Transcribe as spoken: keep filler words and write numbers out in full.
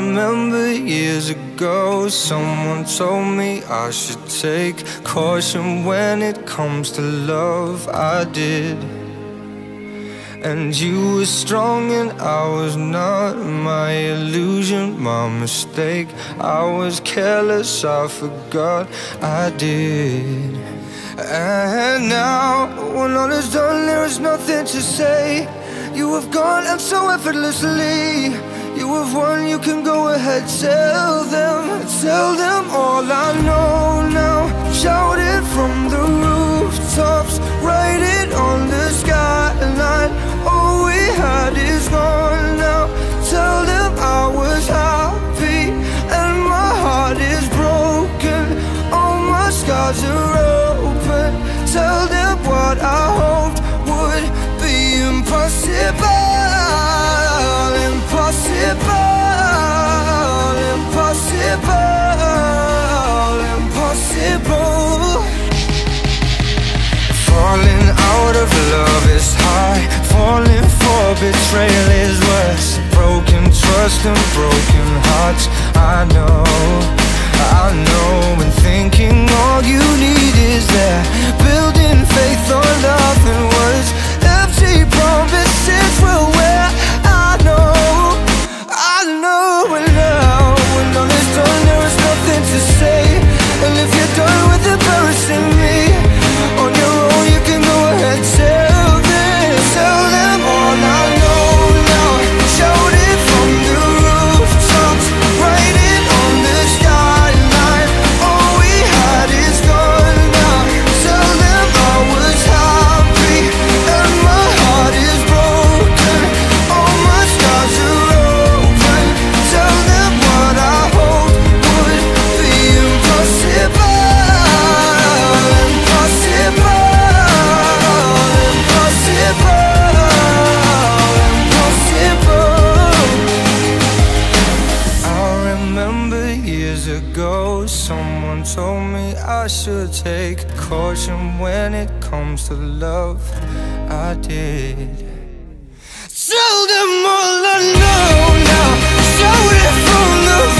remember years ago, someone told me I should take caution when it comes to love. I did. And you were strong and I was not. My illusion, my mistake. I was careless, I forgot I did. And now, when all is done, there is nothing to say. You have gone and so effortlessly. You have won, you can go ahead, tell them. Tell them all I know now. Shout it from the rooftops, write it on the skyline. All we had is gone now. Tell them I was happy and my heart is broken. All my scars are open. Tell them what I hoped would be impossible. Impossible, impossible, impossible. Falling out of love is high. Falling for betrayal is worse. Broken trust and broken hearts. I know, I know. And thinking all you need is that. Building faith on nothing words. Empty promises will wear. I know, I know. And now, when all is done, there is nothing to say. And if you're done with embarrassing me on your own, you can go ahead, tell them. Tell them all I know now. Shout it from the rooftops, write it on the skyline. All we had is gone now. Tell them I was happy and my heart is broken. All my scars are open. Tell them what I hoped would be impossible. Someone told me I should take caution when it comes to love. I did. Tell them all I know now. Shout it from the